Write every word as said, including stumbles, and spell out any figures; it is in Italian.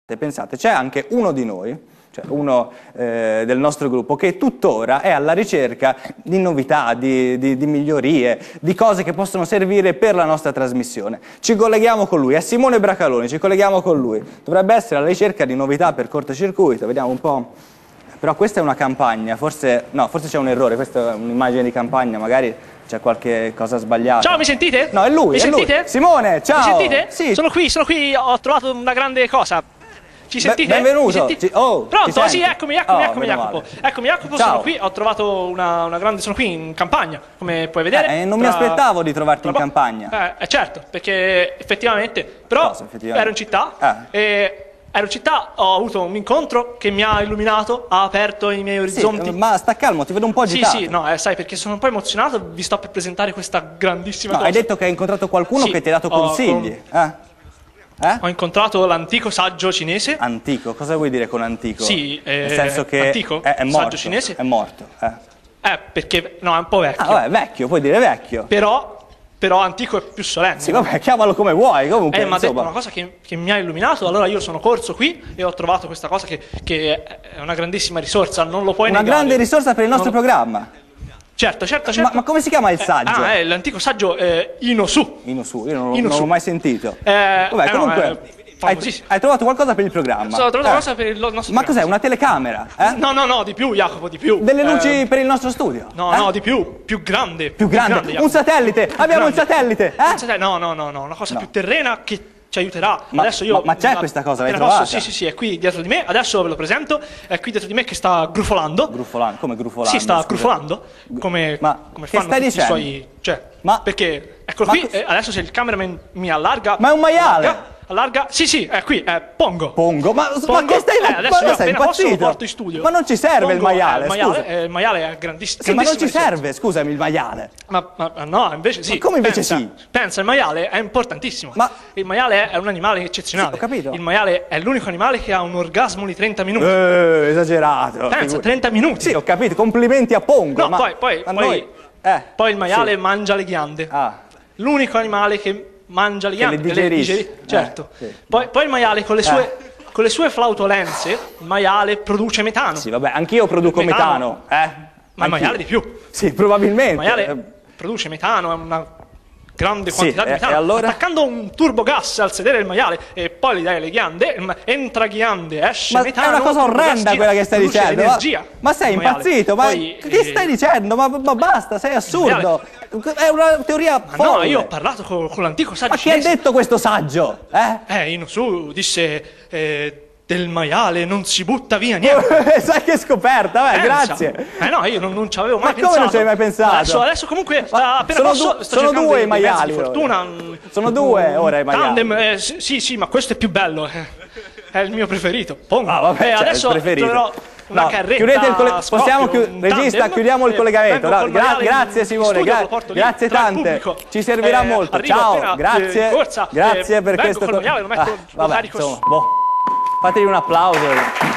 Pensate, c'è anche uno di noi, cioè uno eh, del nostro gruppo, che tuttora è alla ricerca di novità, di, di, di migliorie, di cose che possono servire per la nostra trasmissione. Ci colleghiamo con lui, è Simone Bracaloni, ci colleghiamo con lui. Dovrebbe essere alla ricerca di novità per cortocircuito, vediamo un po'. Però questa è una campagna, forse no, forse c'è un errore, questa è un'immagine di campagna, magari c'è qualche cosa sbagliata. Ciao, mi sentite? No, è lui, mi è sentite? lui. Simone, ciao! Mi sentite? Sì. Sono qui, sono qui, ho trovato una grande cosa. Ci sentite? Be benvenuto. Mi sentite? Ci... Oh, pronto? Sì, eccomi, eccomi, oh, eccomi Jacopo. Eccomi Jacopo, ciao. Sono qui, ho trovato una, una grande... Sono qui in campagna, come puoi vedere. Eh, non tra... mi aspettavo di trovarti tra... in campagna. Eh, eh, certo, perché effettivamente... Però Cosa, effettivamente? ero in città eh. e... Ero in città, ho avuto un incontro che mi ha illuminato, ha aperto i miei orizzonti. Sì, ma sta calmo, ti vedo un po' agitato. Sì, sì, no, eh, sai, perché sono un po' emozionato, vi sto per presentare questa grandissima no, cosa. Hai detto che hai incontrato qualcuno sì, che ti ha dato consigli. Con... Eh? Eh? Ho incontrato l'antico saggio cinese. Antico, cosa vuoi dire con antico? Sì, eh, nel senso che antico, è, è morto, saggio cinese. È morto, eh. Eh, perché, no, è un po' vecchio. Ah, vabbè, vecchio, puoi dire vecchio. Però... Però antico è più solenne. Sì, vabbè, chiamalo come vuoi, comunque. Eh, ma ha detto insomma. una cosa che, che mi ha illuminato, allora io sono corso qui e ho trovato questa cosa che, che è una grandissima risorsa, non lo puoi una negare. Una grande risorsa per il nostro non... programma. Certo, certo, certo. Ma, ma come si chiama il saggio? Ah, è l'antico saggio eh, Inosu. Inosu, io non, non l'ho mai sentito. Eh, vabbè, eh, comunque... No, hai, hai trovato qualcosa per il programma? Ho trovato eh. qualcosa per il nostro Ma programma. cos'è, una telecamera? Eh? No, no, no, di più, Jacopo, di più. Delle luci eh... per il nostro studio? No, eh? no, di più, più grande. Più grande, più grande un satellite, più abbiamo grande. un satellite, eh? Un satellite. No, no, no, no, una cosa no. più terrena che ci aiuterà. Ma, adesso io, ma, ma c'è questa cosa, l'hai posso, trovata? Sì, sì, sì, è qui dietro di me, adesso ve lo presento, è qui dietro di me che sta grufolando. Grufolando? Come grufolando? Sì, sta scusa. grufolando, come, ma come che fanno stai tutti dicendo? i suoi... Cioè, ma, perché, eccolo ma qui, eh, adesso se il cameraman mi allarga... Ma è un maiale! Allarga, allarga, sì, sì, è qui, è Pongo. Pongo? Ma, Pongo. ma che stai... Eh, adesso ma io sei appena posso lo impazzito? porto in studio. Ma non ci serve Pongo, il maiale, eh, il maiale, scusa. eh, il maiale è grandissimo. Sì, ma non ci risorsa. serve, scusami, il maiale. Ma, ma, ma no, invece sì. Ma come invece pensa, sì? Pensa, il maiale è importantissimo. Ma... Il maiale è un animale eccezionale. Sì, ho capito. Il maiale è l'unico animale che ha un orgasmo di trenta minuti. Eh, esagerato. Pensa, trenta minuti. Sì, ho capito, complimenti a Pongo. No, ma poi, poi, a poi, noi... eh, poi il maiale sì. mangia le ghiande. Ah. L'unico animale che mangia le ghiande. Che le digerisce. Le digeri- certo. Eh, sì. poi, poi il maiale con le sue... Eh. Con le sue flautolenze, il maiale produce metano. Sì, vabbè, anch'io produco metano, metano eh? Ma il maiale di più. Sì, probabilmente. Il maiale eh. produce metano, è una grande Sì, quantità di e- metano. e allora? Attaccando un turbogas al sedere del maiale e poi gli dai le ghiande, ma entra ghiande, esce Ma metano. è una cosa orrenda quella che stai produce dicendo. energia. Ma, ma sei il maiale. impazzito? Ma Poi, che eh, stai dicendo? Ma, ma basta, sei assurdo. È una teoria Ma folle. no, io ho parlato con, con l'antico saggio Ma chi ha cinese. detto questo saggio? Eh? Eh, Inosu disse eh, del maiale non si butta via niente. Sai che scoperta, beh, Pensa. grazie. Eh no, io non, non ci avevo mai Ma pensato. come non ci hai mai pensato? Adesso, adesso comunque, Ma appena sono posso, du- sto sono cercando due dei- i dei mezzi maiali di ora. fortuna. Sono due ora i maiali. Tandem, eh, sì, sì, sì, ma questo è più bello. eh. È il mio preferito. Pongo. Ah, vabbè, Eh, cioè, adesso il preferito. troverò una No, carretta. chiudete il coll- scoppio, possiamo chiu- un regista, tandem, chiudiamo il eh, collegamento. vengo No, col gra- maiale in- grazie in Simone, studio, gra- lo porto lì grazie tra il tante. pubblico. Ci servirà Eh, molto. arrivo Ciao, appena, grazie. eh, corsa, grazie eh, per vengo questo. col maiale, lo metto- Ah, lo vabbè, carico insomma, su. boh. Fategli un applauso.